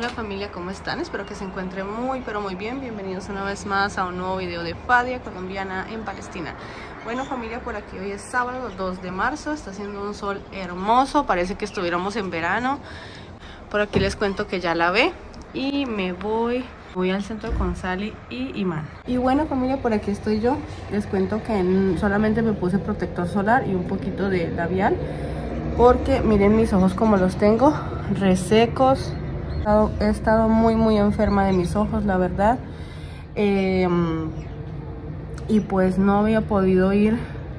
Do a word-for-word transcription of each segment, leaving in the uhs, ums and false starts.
Hola familia, ¿cómo están? Espero que se encuentren muy pero muy bien. Bienvenidos una vez más a un nuevo video de Fadia, colombiana en Palestina. Bueno familia, por aquí hoy es sábado dos de marzo, está haciendo un sol hermoso, parece que estuviéramos en verano. Por aquí les cuento que ya lavé y me voy, voy al centro con Sally y Iman. Y bueno familia, por aquí estoy yo. Les cuento que solamente me puse protector solar y un poquito de labial, porque miren mis ojos como los tengo, resecos. He estado muy muy enferma de mis ojos, la verdad, eh, y pues no había podido ir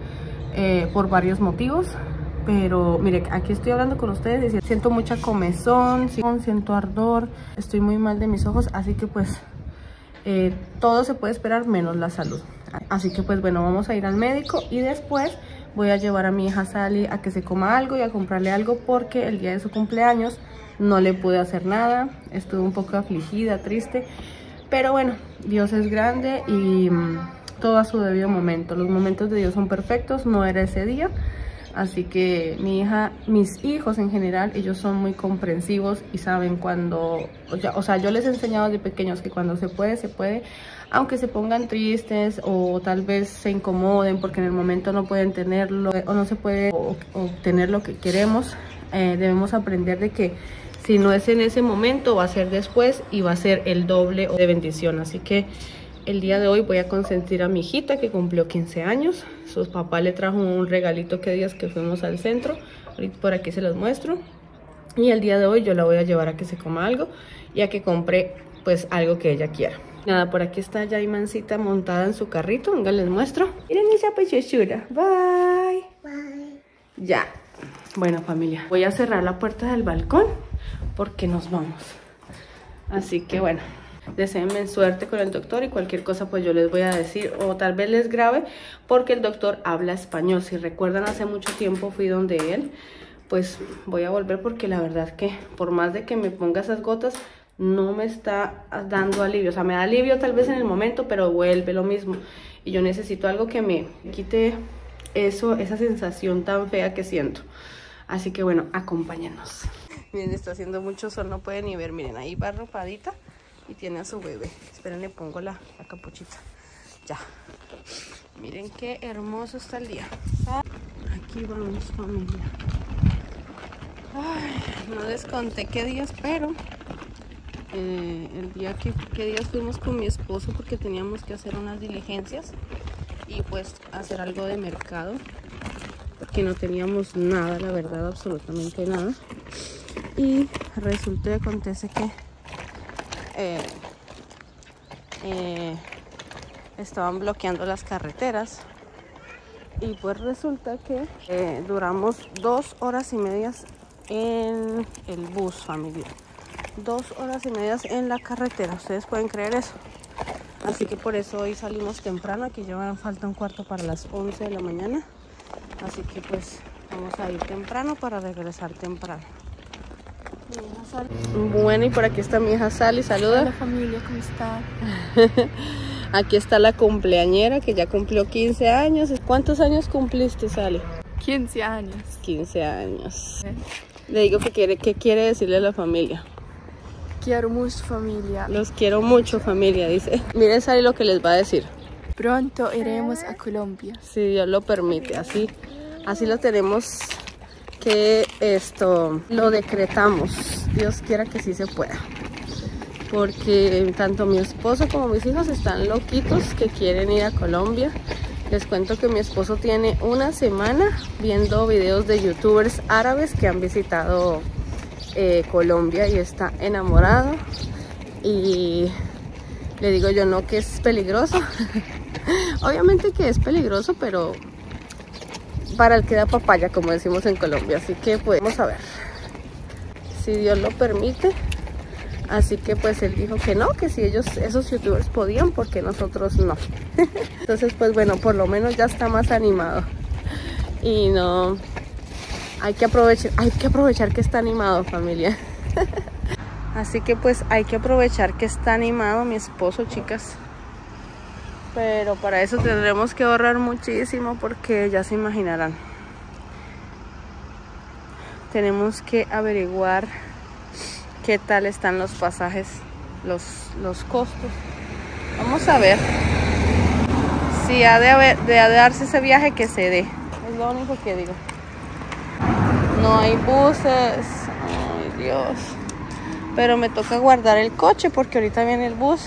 eh, por varios motivos. Pero mire, aquí estoy hablando con ustedes y siento mucha comezón, siento ardor, estoy muy mal de mis ojos, así que pues eh, todo se puede esperar menos la salud. Así que pues bueno, vamos a ir al médico y después voy a llevar a mi hija Sally a que se coma algo y a comprarle algo, porque el día de su cumpleaños no le pude hacer nada, estuve un poco afligida, triste, pero bueno, Dios es grande y mmm, todo a su debido momento. Los momentos de Dios son perfectos, no era ese día. Así que mi hija, mis hijos en general, ellos son muy comprensivos y saben cuando, o sea, o sea, yo les he enseñado desde pequeños que cuando se puede, se puede, aunque se pongan tristes o tal vez se incomoden porque en el momento no pueden tenerlo o no se puede obtener lo que queremos. Eh, debemos aprender de que si no es en ese momento, va a ser después y va a ser el doble de bendición. Así que el día de hoy voy a consentir a mi hijita que cumplió quince años. Su papá le trajo un regalito que días que fuimos al centro. Ahorita por aquí se los muestro. Y el día de hoy yo la voy a llevar a que se coma algo y a que compre pues algo que ella quiera. Nada, por aquí está ya Imancita montada en su carrito. Venga, les muestro. Miren esa pechosura. Bye. Bye. Ya. Bueno familia, voy a cerrar la puerta del balcón porque nos vamos. Así que bueno, deseenme suerte con el doctor y cualquier cosa pues yo les voy a decir, o tal vez les grabe, porque el doctor habla español. Si recuerdan, hace mucho tiempo fui donde él, pues voy a volver porque la verdad que por más de que me ponga esas gotas no me está dando alivio. O sea, me da alivio tal vez en el momento, pero vuelve lo mismo y yo necesito algo que me quite eso, esa sensación tan fea que siento. Así que bueno, acompáñenos. Miren, está haciendo mucho sol, no pueden ni ver. Miren, ahí va arropadita y tiene a su bebé. Esperen, le pongo la, la capuchita. Ya. Miren qué hermoso está el día. Aquí vamos familia. Ay, no les conté qué días, pero eh, el día que, que días fuimos con mi esposo porque teníamos que hacer unas diligencias y pues hacer algo de mercado, porque no teníamos nada, la verdad, absolutamente nada. Y resulta y acontece que eh, eh, estaban bloqueando las carreteras y pues resulta que eh, duramos dos horas y medias en el bus familiar, dos horas y medias en la carretera. Ustedes pueden creer eso. Así que por eso hoy salimos temprano. Aquí llevan falta un cuarto para las once de la mañana, así que pues vamos a ir temprano para regresar temprano. Bueno, y por aquí está mi hija Sally, saluda. Hola familia, ¿cómo están? Aquí está la cumpleañera que ya cumplió quince años. ¿Cuántos años cumpliste, Sally? quince años. quince años. ¿Eh? Le digo que quiere, que quiere decirle a la familia. Quiero mucho familia. Los quiero mucho familia, dice. Miren Sally lo que les va a decir. Pronto iremos a Colombia. Si Dios lo permite, así, así lo tenemos que esto, lo decretamos. Dios quiera que sí se pueda. Porque tanto mi esposo como mis hijos están loquitos que quieren ir a Colombia. Les cuento que mi esposo tiene una semana viendo videos de youtubers árabes que han visitado eh, Colombia y está enamorado. Y le digo yo, no, que es peligroso. Obviamente que es peligroso, pero para el que da papaya, como decimos en Colombia. Así que pues vamos a ver si Dios lo permite. Así que pues él dijo que no, que si ellos, esos youtubers podían, porque nosotros no. Entonces pues bueno, por lo menos ya está más animado. Y no, hay que aprovechar, hay que aprovechar que está animado familia. Así que pues hay que aprovechar que está animado mi esposo, chicas. Pero para eso tendremos que ahorrar muchísimo, porque ya se imaginarán. Tenemos que averiguar qué tal están los pasajes, los, los costos. Vamos a ver si ha de, haber, de, ha de darse ese viaje, que se dé. Es lo único que digo. No hay buses. Ay, Dios. Pero me toca guardar el coche porque ahorita viene el bus.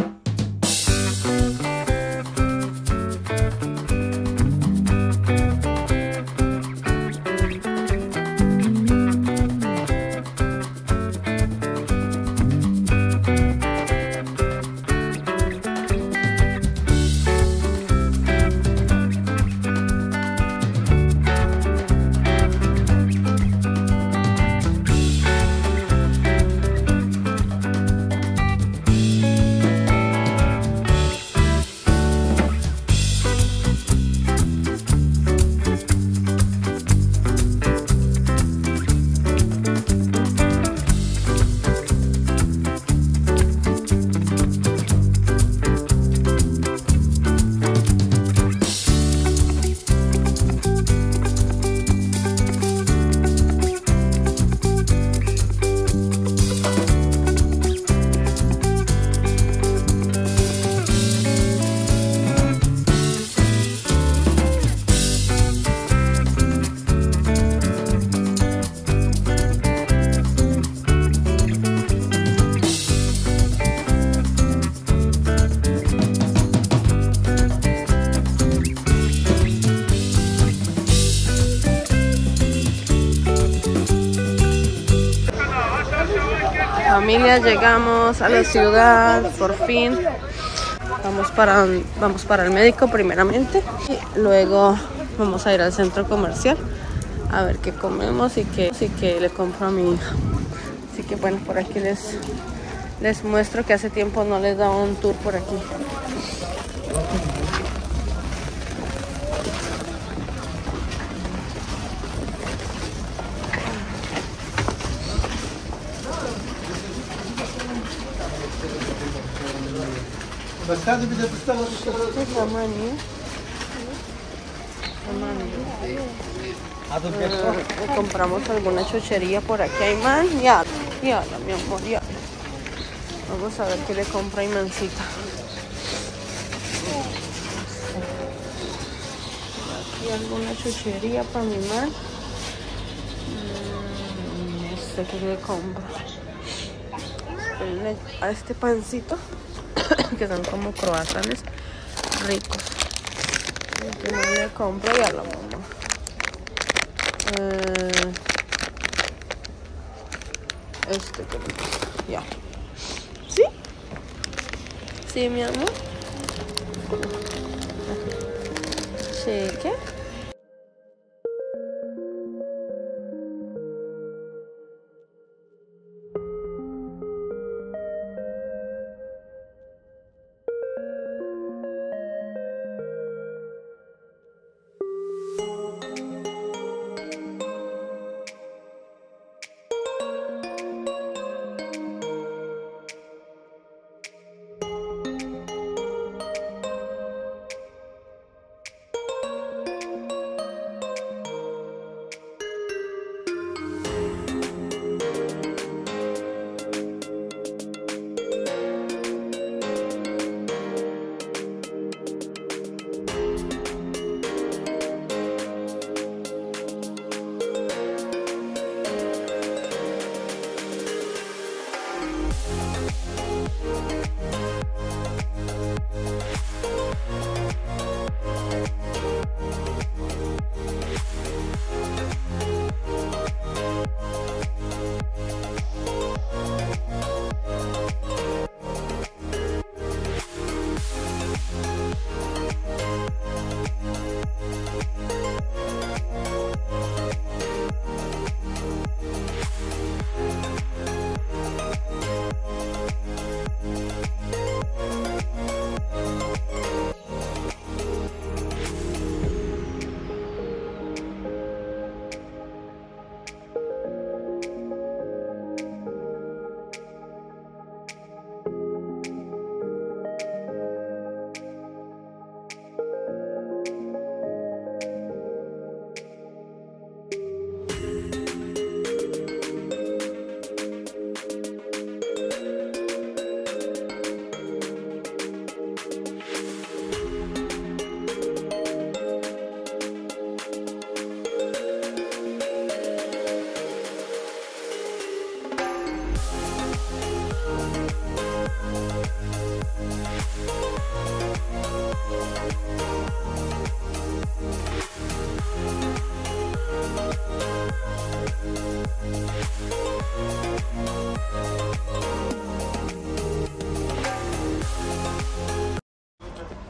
Familia, llegamos a la ciudad, por fin. Vamos para, vamos para el médico primeramente. Y luego vamos a ir al centro comercial a ver qué comemos y qué, y qué le compro a mi hija. Así que bueno, por aquí les, les muestro que hace tiempo no les daba un tour por aquí. Eh, compramos alguna chuchería por aquí. Hay man, ya, ya, mi amor, ya. Vamos a ver qué le compra Imancita. Aquí alguna chuchería para mi man. No sé qué le compro. A este pancito que son como croissants ricos. El que no le compro ya lo mamá. Eh, este que le ya. ¿Sí? ¿Sí, mi amor? ¿Sí qué?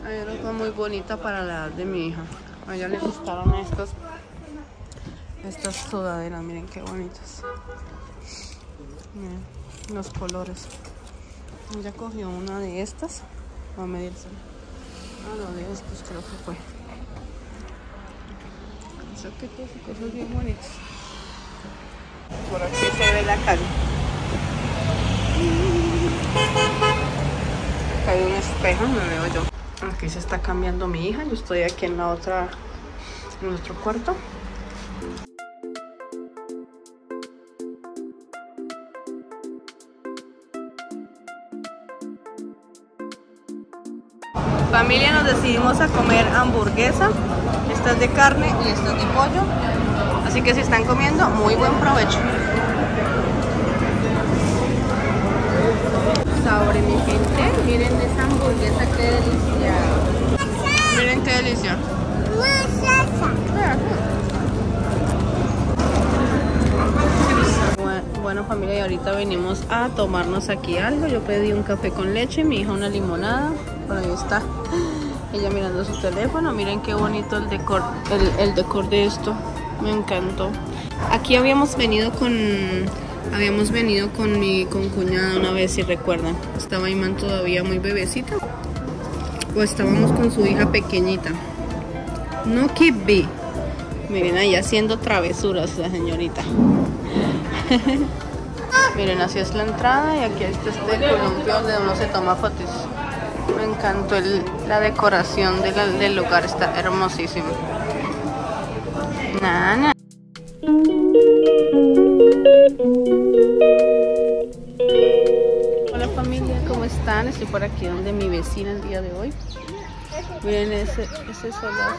Hay una muy bonita para la edad de mi hija. A ella le gustaron estas, estas sudaderas, miren qué bonitas. Miren los colores. Ella cogió una de estas. Va a medirse. Ah, no, de estos creo que fue. O sea, que cosas, cosas bien bonitas. Por aquí se ve la calle. Acá hay un espejo, me veo yo. Aquí se está cambiando mi hija. Yo estoy aquí en la otra, en nuestro cuarto. Familia, nos decidimos a comer hamburguesa. Esta es de carne y esta es de pollo. Así que si están comiendo, muy buen provecho. Sobre mi gente, miren esa hamburguesa, qué delicia. Miren qué delicia. Bueno, familia, y ahorita venimos a tomarnos aquí algo. Yo pedí un café con leche, mi hija una limonada. Por ahí está ella mirando su teléfono. Miren qué bonito el decor, el, el decor de esto. Me encantó. Aquí habíamos venido con habíamos venido con mi con cuñada una vez, si recuerdan. Estaba Iman todavía muy bebecita. O estábamos con su hija pequeñita. No que ve. Miren ahí haciendo travesuras la señorita. Miren, así es la entrada y aquí está este columpio donde uno se toma fotos. Me encantó el, la decoración de la, del lugar, está hermosísimo. Nana. Hola familia, ¿cómo están? Estoy por aquí donde mi vecina el día de hoy. Miren ese, ese solar.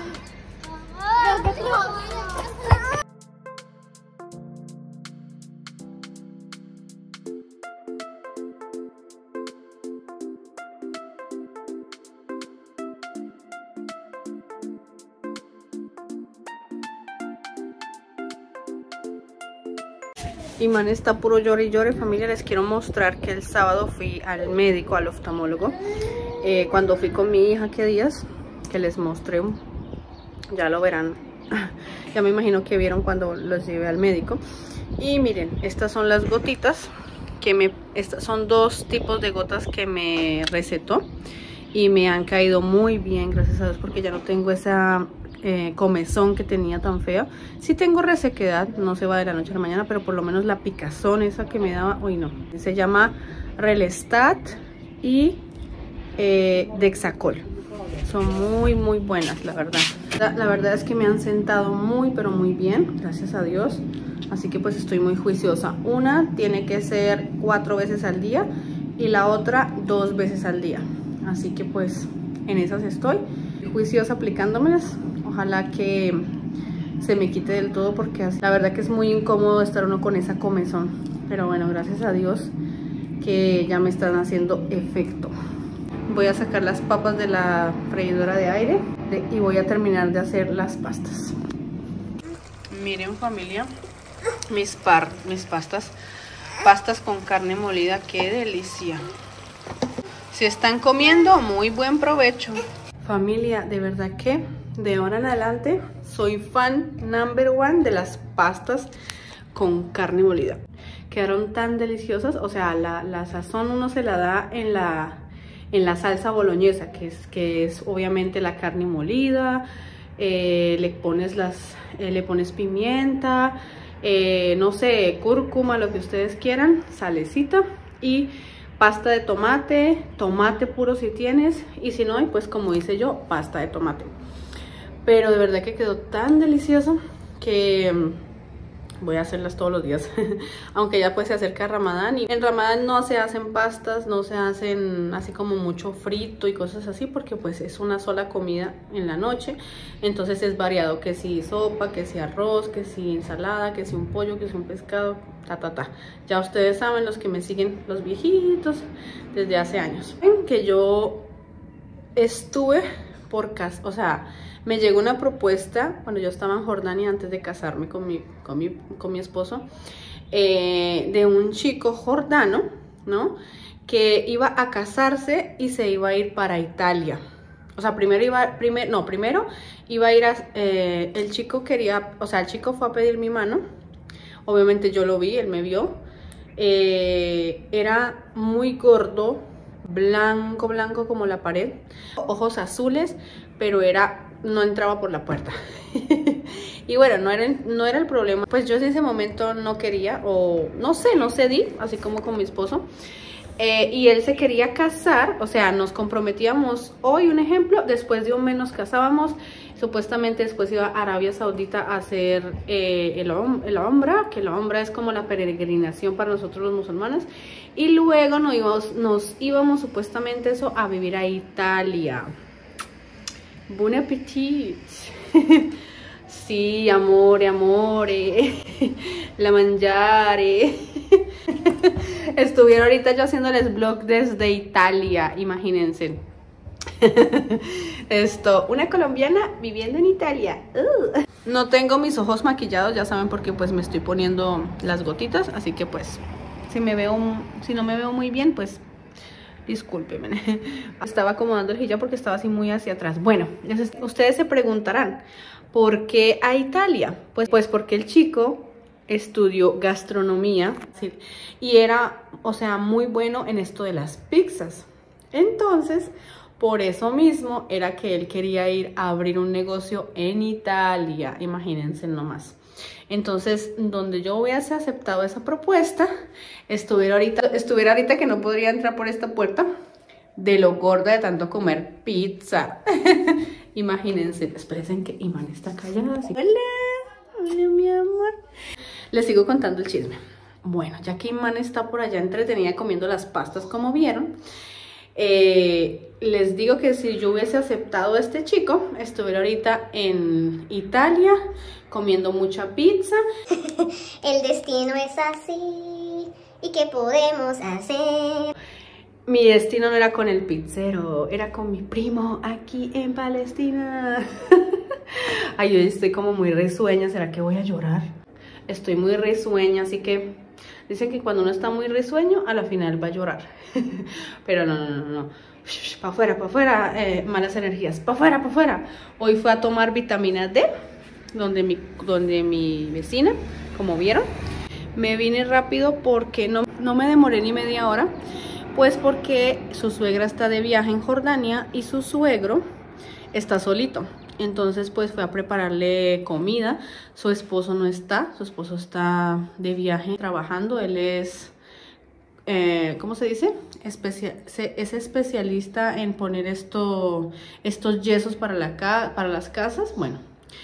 Iman está puro llore y llore. Familia, les quiero mostrar que el sábado fui al médico, al oftalmólogo. Eh, cuando fui con mi hija, ¿qué días? Que les mostré, ya lo verán. Ya me imagino que vieron cuando los llevé al médico. Y miren, estas son las gotitas que me, estas son dos tipos de gotas que me recetó y me han caído muy bien, gracias a Dios, porque ya no tengo esa eh, comezón que tenía tan fea. Sí tengo resequedad, no se va de la noche a la mañana, pero por lo menos la picazón esa que me daba, uy no, se llama Relestat y eh, Dexacol. Son muy muy buenas, la verdad. La, la verdad es que me han sentado muy pero muy bien, gracias a Dios. Así que pues estoy muy juiciosa. Una tiene que ser cuatro veces al día y la otra dos veces al día. Así que pues en esas estoy juiciosa aplicándomelas. Ojalá que se me quite del todo porque la verdad que es muy incómodo estar uno con esa comezón. Pero bueno, gracias a Dios que ya me están haciendo efecto. Voy a sacar las papas de la freidora de aire de, y voy a terminar de hacer las pastas. Miren familia, mis, par, mis pastas, pastas con carne molida, qué delicia. Si están comiendo, muy buen provecho. Familia, de verdad que de ahora en adelante soy fan number one de las pastas con carne molida. Quedaron tan deliciosas, o sea, la, la sazón uno se la da en la... en la salsa boloñesa, que es, que es obviamente la carne molida, eh, le pones las, eh, le pones pimienta, eh, no sé, cúrcuma, lo que ustedes quieran, salecita y pasta de tomate, tomate puro si tienes, y si no, pues como hice yo, pasta de tomate. Pero de verdad que quedó tan delicioso que voy a hacerlas todos los días. Aunque ya pues se acerca Ramadán y en Ramadán no se hacen pastas, no se hacen así como mucho frito y cosas así, porque pues es una sola comida en la noche. Entonces es variado, que si sopa, que si arroz, que si ensalada, que si un pollo, que si un pescado, ta ta ta. Ya ustedes saben, los que me siguen, los viejitos, desde hace años. Ven que yo estuve por casa, o sea, me llegó una propuesta cuando yo estaba en Jordania antes de casarme con mi, con mi, con mi esposo, eh, de un chico jordano, ¿no? Que iba a casarse y se iba a ir para Italia. o sea, primero iba, primer, no, primero iba a ir a, eh, el chico quería, o sea, el chico fue a pedir mi mano, obviamente yo lo vi, él me vio, eh, era muy gordo, blanco, blanco como la pared, ojos azules, pero era, no entraba por la puerta. Y bueno, no era, no era el problema, pues yo en ese momento no quería, o no sé, no cedí, así como con mi esposo. Eh, y él se quería casar, o sea, nos comprometíamos hoy, un ejemplo, después de un mes nos casábamos, supuestamente después iba a Arabia Saudita a hacer eh, el, el Umra, que la Umra es como la peregrinación para nosotros los musulmanes, y luego nos íbamos, nos íbamos supuestamente eso a vivir a Italia. Buen appetit. Sí, amore, amore, la mangiare. Estuvieron ahorita yo haciéndoles vlog desde Italia, imagínense. Esto, una colombiana viviendo en Italia. Uh. No tengo mis ojos maquillados, ya saben, porque pues me estoy poniendo las gotitas, así que pues si me veo, si no me veo muy bien, pues discúlpenme. Estaba acomodando el hijab porque estaba así muy hacia atrás. Bueno, ustedes se preguntarán, ¿por qué a Italia? Pues, pues porque el chico estudió gastronomía, ¿sí? Y era, o sea, muy bueno en esto de las pizzas. Entonces, por eso mismo era que él quería ir a abrir un negocio en Italia, imagínense nomás. Entonces, donde yo hubiese aceptado esa propuesta, estuviera ahorita, estuviera ahorita que no podría entrar por esta puerta de lo gorda de tanto comer pizza. Imagínense, esperen que Iman está callada. Así. Hola, hola mi amor. Les sigo contando el chisme. Bueno, ya que Iman está por allá entretenida comiendo las pastas como vieron, eh, les digo que si yo hubiese aceptado a este chico, estuviera ahorita en Italia comiendo mucha pizza. El destino es así, ¿y qué podemos hacer? Mi destino no era con el pizzero, era con mi primo aquí en Palestina. Ay, yo estoy como muy risueña, ¿será que voy a llorar? Estoy muy risueña, así que dicen que cuando uno está muy risueño, a la final va a llorar. Pero no, no, no, no. Para afuera, para afuera, eh, malas energías, para afuera, para afuera. Hoy fue a tomar vitamina D, donde mi, donde mi vecina, como vieron. Me vine rápido porque no, no me demoré ni media hora. Pues porque su suegra está de viaje en Jordania y su suegro está solito. Entonces pues fue a prepararle comida. Su esposo no está, su esposo está de viaje trabajando. Él es, eh, ¿cómo se dice? Especia es especialista en poner esto, estos yesos para, la ca para las casas. Bueno,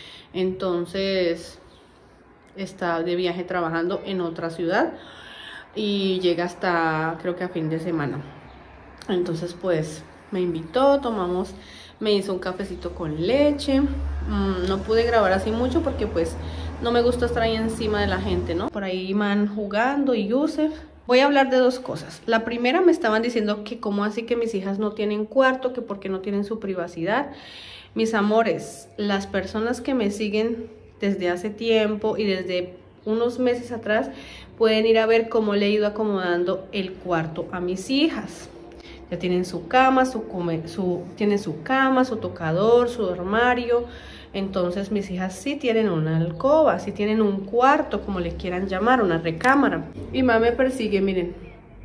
entonces está de viaje trabajando en otra ciudad. Y llega hasta, creo que a fin de semana. Entonces pues me invitó, tomamos, me hizo un cafecito con leche. mm, No pude grabar así mucho porque pues no me gusta estar ahí encima de la gente, ¿no? Por ahí Iman jugando y Yusef. Voy a hablar de dos cosas. La primera, me estaban diciendo que cómo así que mis hijas no tienen cuarto, que por qué no tienen su privacidad. Mis amores, las personas que me siguen desde hace tiempo y desde unos meses atrás pueden ir a ver cómo le he ido acomodando el cuarto a mis hijas. Ya tienen su cama, su, come, su, tienen su cama, su tocador, su armario. Entonces mis hijas sí tienen una alcoba, sí tienen un cuarto, como le quieran llamar, una recámara. Y mamá me persigue, miren.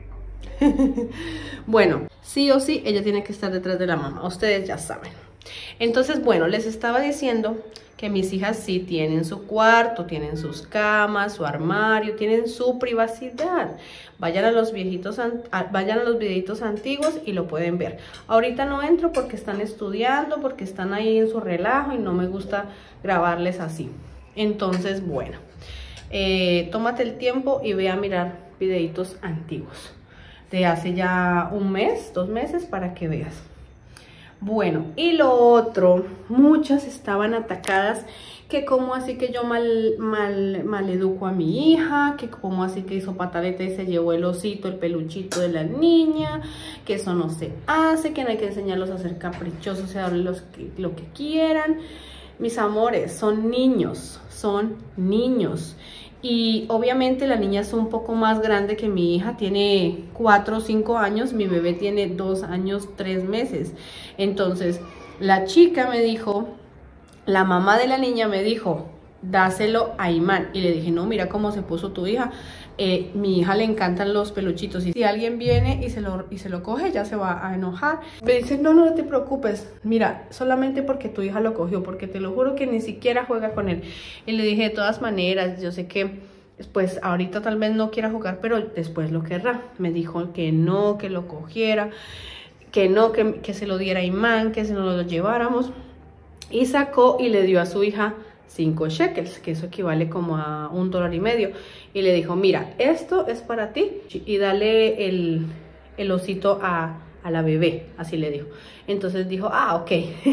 Bueno, sí o sí, ella tiene que estar detrás de la mamá, ustedes ya saben. Entonces, bueno, les estaba diciendo que mis hijas sí tienen su cuarto, tienen sus camas, su armario, tienen su privacidad. Vayan a los viejitos, vayan a los videitos antiguos y lo pueden ver. Ahorita no entro porque están estudiando, porque están ahí en su relajo y no me gusta grabarles así. Entonces, bueno, eh, tómate el tiempo y ve a mirar videitos antiguos de hace ya un mes, dos meses, para que veas. Bueno, y lo otro, muchas estaban atacadas, que cómo así que yo mal, mal, mal educo a mi hija, que cómo así que hizo pataleta y se llevó el osito, el peluchito de la niña, que eso no se hace, que no hay que enseñarlos a ser caprichosos y a darles lo que quieran. Mis amores, son niños, son niños. Y obviamente la niña es un poco más grande que mi hija, tiene cuatro o cinco años, mi bebé tiene dos años, tres meses. Entonces la chica me dijo, la mamá de la niña me dijo, dáselo a Imán. Y le dije, no, mira cómo se puso tu hija. Eh, mi hija le encantan los peluchitos y si alguien viene y se, lo, y se lo coge, ya se va a enojar. Me dice, no, no, no te preocupes, mira, solamente porque tu hija lo cogió, porque te lo juro que ni siquiera juega con él. Y le dije, de todas maneras, yo sé que pues ahorita tal vez no quiera jugar, pero después lo querrá. Me dijo que no, que lo cogiera, que no, que, que se lo diera a Imán, que se nos lo lleváramos. Y sacó y le dio a su hija cinco shekels, que eso equivale como a un dólar y medio, y le dijo, mira, esto es para ti y dale el, el osito a, a la bebé, así le dijo. Entonces dijo, ah, ok,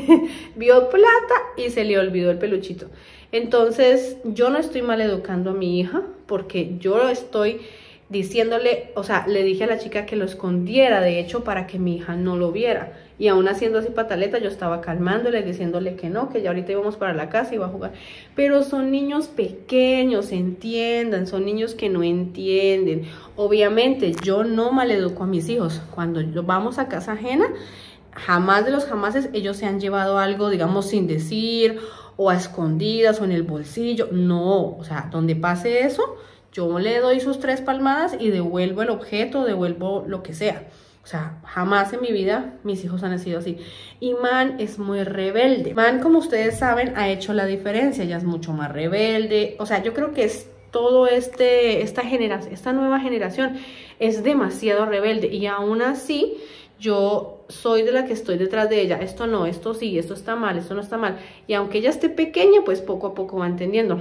vio plata y se le olvidó el peluchito. Entonces yo no estoy mal educando a mi hija, porque yo estoy diciéndole, o sea, le dije a la chica que lo escondiera, de hecho, para que mi hija no lo viera. Y aún haciendo así pataleta, yo estaba calmándole, diciéndole que no, que ya ahorita íbamos para la casa y iba a jugar. Pero son niños pequeños, entiendan, son niños que no entienden. Obviamente, yo no maleduco a mis hijos. Cuando vamos a casa ajena, jamás de los jamases ellos se han llevado algo, digamos, sin decir, o a escondidas, o en el bolsillo. No, o sea, donde pase eso, yo le doy sus tres palmadas y devuelvo el objeto, devuelvo lo que sea. O sea, jamás en mi vida mis hijos han sido así. Imán es muy rebelde. Imán, como ustedes saben, ha hecho la diferencia. Ella es mucho más rebelde. O sea, yo creo que es todo este, esta generación, esta nueva generación es demasiado rebelde. Y aún así, yo soy de la que estoy detrás de ella. Esto no, esto sí, esto está mal, esto no está mal. Y aunque ella esté pequeña, pues poco a poco va entendiendo.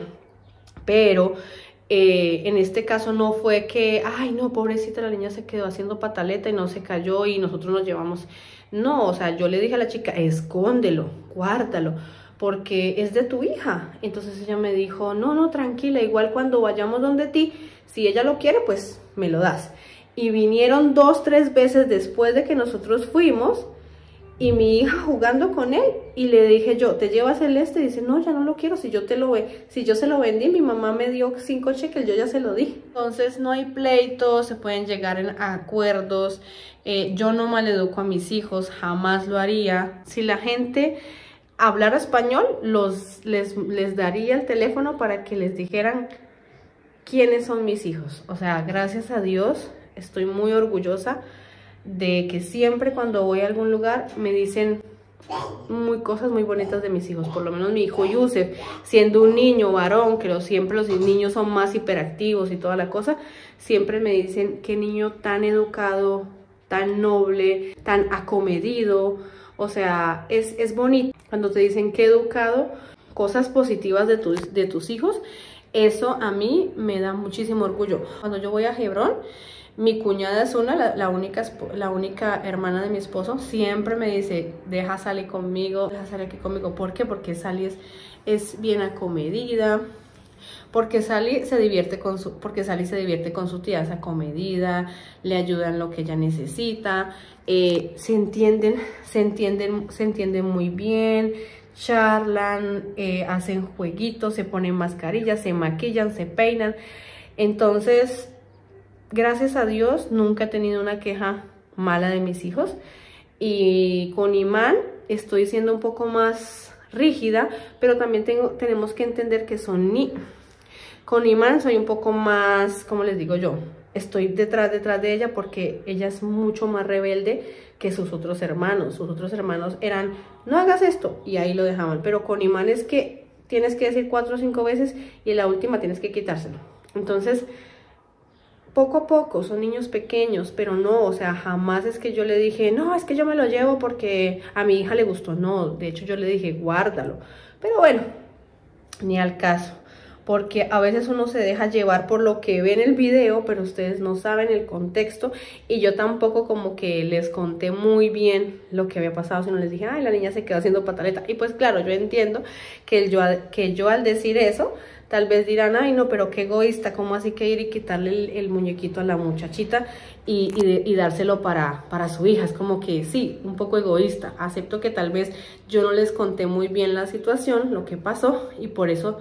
Pero Eh, en este caso no fue que, ay no, pobrecita, la niña se quedó haciendo pataleta y no se cayó y nosotros nos llevamos. No, o sea, yo le dije a la chica, escóndelo, guárdalo, porque es de tu hija. Entonces ella me dijo, no, no, tranquila, igual cuando vayamos donde ti, si ella lo quiere, pues me lo das. Y vinieron dos, tres veces después de que nosotros fuimos, y mi hija jugando con él, y le dije yo, ¿te llevas el este? Y dice, no, ya no lo quiero, si yo te lo ve, si yo se lo vendí, mi mamá me dio cinco shekels, yo ya se lo di. Entonces no hay pleitos, se pueden llegar a acuerdos. eh, yo no maleduco a mis hijos, jamás lo haría. Si la gente hablara español, los, les, les daría el teléfono para que les dijeran quiénes son mis hijos. O sea, gracias a Dios, estoy muy orgullosa de que siempre cuando voy a algún lugar me dicen muy cosas muy bonitas de mis hijos. Por lo menos mi hijo Yusef, siendo un niño varón, que lo, siempre los niños son más hiperactivos y toda la cosa, siempre me dicen qué niño tan educado, tan noble, tan acomedido. O sea, es, es bonito cuando te dicen qué educado, cosas positivas de tus, de tus hijos. Eso a mí me da muchísimo orgullo. Cuando yo voy a Hebrón, mi cuñada es una, la, la, única, la única hermana de mi esposo, siempre me dice, deja salir conmigo, deja salir aquí conmigo. ¿Por qué? Porque Sally es, es bien acomedida, porque Sally se divierte con su, porque Sally se divierte con su tía, es acomedida, le ayuda en lo que ella necesita, eh, se entienden, se entienden, se entienden muy bien, charlan, eh, hacen jueguitos, se ponen mascarillas, se maquillan, se peinan. Entonces, gracias a Dios, nunca he tenido una queja mala de mis hijos. Y con Imán estoy siendo un poco más rígida, pero también tengo, tenemos que entender que son ni... Con Imán soy un poco más, como les digo yo, estoy detrás, detrás de ella porque ella es mucho más rebelde que sus otros hermanos. Sus otros hermanos eran, no hagas esto, y ahí lo dejaban. Pero con Imán es que tienes que decir cuatro o cinco veces y en la última tienes que quitárselo. Entonces, poco a poco, son niños pequeños, pero no, o sea, jamás es que yo le dije, no, es que yo me lo llevo porque a mi hija le gustó. No, de hecho yo le dije, guárdalo. Pero bueno, ni al caso, porque a veces uno se deja llevar por lo que ve en el video, pero ustedes no saben el contexto, y yo tampoco como que les conté muy bien lo que había pasado, sino les dije, ay, la niña se quedó haciendo pataleta. Y pues claro, yo entiendo que yo, que yo al decir eso, tal vez dirán, ay no, pero qué egoísta, ¿cómo así que ir y quitarle el, el muñequito a la muchachita y, y, y dárselo para, para su hija? Es como que sí, un poco egoísta. Acepto que tal vez yo no les conté muy bien la situación, lo que pasó, y por eso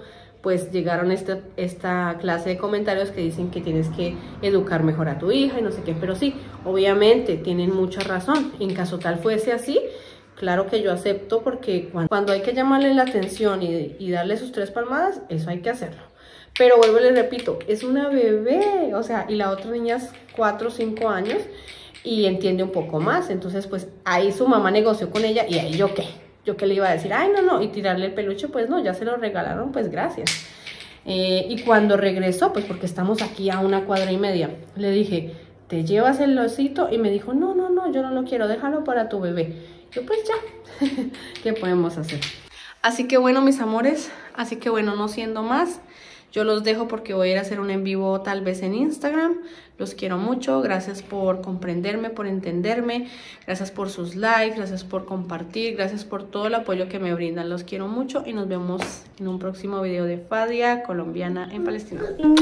pues llegaron esta, esta clase de comentarios que dicen que tienes que educar mejor a tu hija y no sé qué, pero sí, obviamente tienen mucha razón. En caso tal fuese así, claro que yo acepto, porque cuando, cuando hay que llamarle la atención y, y darle sus tres palmadas, eso hay que hacerlo. Pero vuelvo y les repito, es una bebé, o sea, y la otra niña es cuatro o cinco años y entiende un poco más. Entonces, pues ahí su mamá negoció con ella y ahí yo qué, yo qué le iba a decir, ay, no, no, y tirarle el peluche, pues no, ya se lo regalaron, pues gracias. Eh, y cuando regresó, pues porque estamos aquí a una cuadra y media, le dije, ¿te llevas el osito? Y me dijo, no, no, no, yo no lo quiero, déjalo para tu bebé. Yo, pues ya, ¿qué podemos hacer? Así que bueno, mis amores, así que bueno, no siendo más, yo los dejo porque voy a ir a hacer un en vivo tal vez en Instagram. Los quiero mucho, gracias por comprenderme, por entenderme, gracias por sus likes, gracias por compartir, gracias por todo el apoyo que me brindan. Los quiero mucho y nos vemos en un próximo video de Fadia, colombiana en Palestina.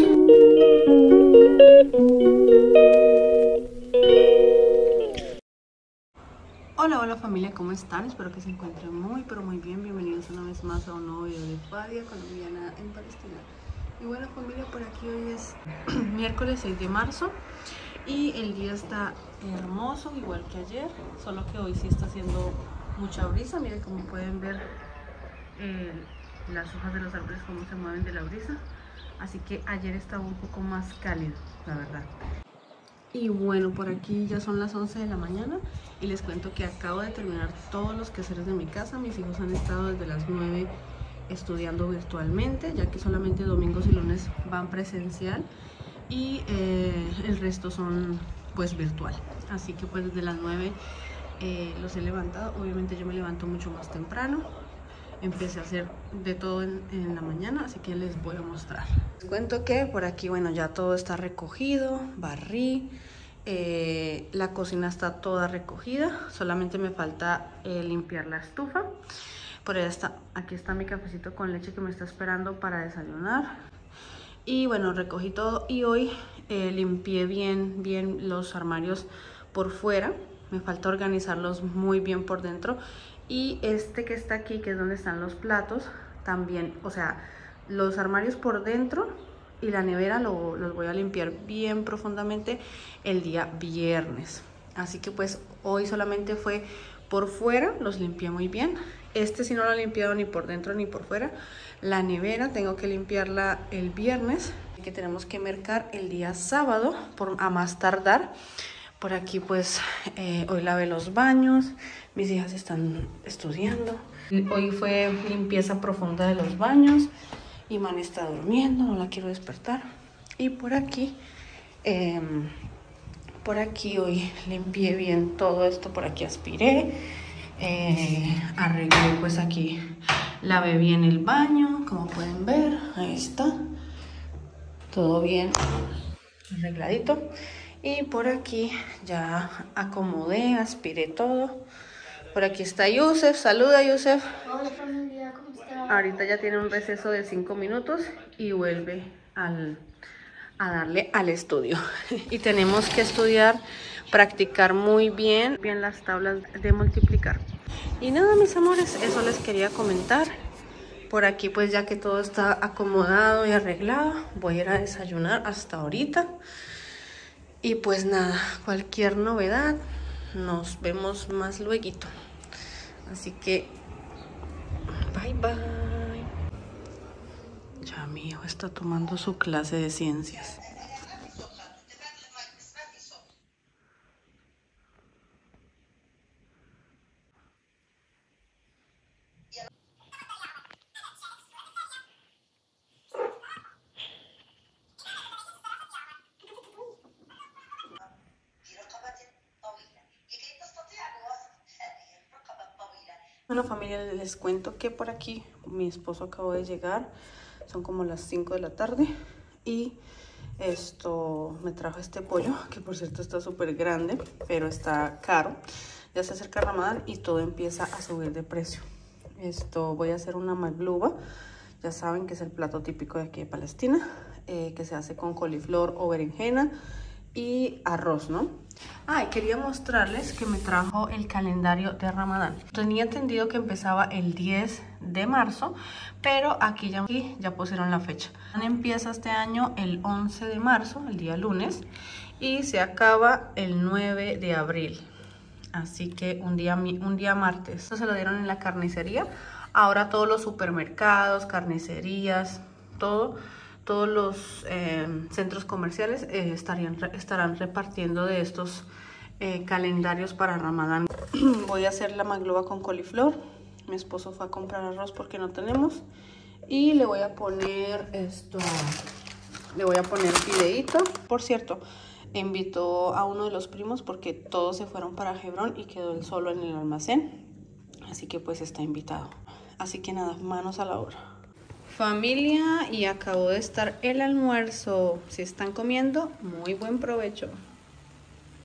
Hola, hola familia, ¿cómo están? Espero que se encuentren muy, pero muy bien. Bienvenidos una vez más a un nuevo video de Fadia, colombiana en Palestina. Y bueno familia, por aquí hoy es miércoles seis de marzo y el día está hermoso, igual que ayer, solo que hoy sí está haciendo mucha brisa. Miren como pueden ver eh, las hojas de los árboles cómo se mueven de la brisa. Así que ayer estaba un poco más cálido, la verdad. Y bueno, por aquí ya son las once de la mañana y les cuento que acabo de terminar todos los quehaceres de mi casa. Mis hijos han estado desde las nueve estudiando virtualmente, ya que solamente domingos y lunes van presencial y eh, el resto son pues virtual. Así que pues desde las nueve eh, los he levantado. Obviamente yo me levanto mucho más temprano. Empecé a hacer de todo en, en la mañana, así que les voy a mostrar. Les cuento que por aquí, bueno, ya todo está recogido, barrí, eh, la cocina está toda recogida, solamente me falta eh, limpiar la estufa. Por ahí está, aquí está mi cafecito con leche que me está esperando para desayunar. Y bueno, recogí todo y hoy eh, limpié bien, bien los armarios por fuera. Me falta organizarlos muy bien por dentro. Y este que está aquí, que es donde están los platos, también, o sea, los armarios por dentro y la nevera lo, los voy a limpiar bien profundamente el día viernes. Así que pues hoy solamente fue por fuera, los limpié muy bien. Este sí no lo he limpiado ni por dentro ni por fuera. La nevera tengo que limpiarla el viernes, que tenemos que mercar el día sábado por, a más tardar. Por aquí pues eh, hoy lavé los baños, mis hijas están estudiando. Hoy fue limpieza profunda de los baños. Iman está durmiendo, no la quiero despertar. Y por aquí, eh, por aquí hoy limpié bien todo esto, por aquí aspiré, eh, arreglé pues aquí, lavé bien el baño, como pueden ver, ahí está, todo bien arregladito. Y por aquí ya acomodé, aspiré todo. Por aquí está Yusef. Saluda, Yusef. Hola familia, ¿cómo están? Ahorita ya tiene un receso de cinco minutos y vuelve al, a darle al estudio. Y tenemos que estudiar, practicar muy bien, bien las tablas de multiplicar. Y nada, mis amores, eso les quería comentar. Por aquí pues ya que todo está acomodado y arreglado, voy a ir a desayunar hasta ahorita. Y pues nada, cualquier novedad, nos vemos más lueguito. Así que, bye bye. Ya mi hijo está tomando su clase de ciencias. Bueno familia, les cuento que por aquí mi esposo acabó de llegar, son como las cinco de la tarde y esto me trajo este pollo, que por cierto está súper grande, pero está caro. Ya se acerca Ramadán y todo empieza a subir de precio. Esto voy a hacer una magluba, ya saben que es el plato típico de aquí de Palestina, eh, que se hace con coliflor o berenjena y arroz, ¿no? Ah, y quería mostrarles que me trajo el calendario de Ramadán. Tenía entendido que empezaba el diez de marzo, pero aquí ya, aquí ya pusieron la fecha. Empieza este año el once de marzo, el día lunes, y se acaba el nueve de abril. Así que un día, un día martes. Esto se lo dieron en la carnicería. Ahora todos los supermercados, carnicerías, todo... Todos los eh, centros comerciales eh, estarían, estarán repartiendo de estos eh, calendarios para Ramadán. Voy a hacer la magloba con coliflor. Mi esposo fue a comprar arroz porque no tenemos. Y le voy a poner esto, le voy a poner fideíto. Por cierto, invitó a uno de los primos porque todos se fueron para Hebrón y quedó él solo en el almacén. Así que pues está invitado. Así que nada, manos a la obra. Familia, y acabó de estar el almuerzo. Si están comiendo, muy buen provecho.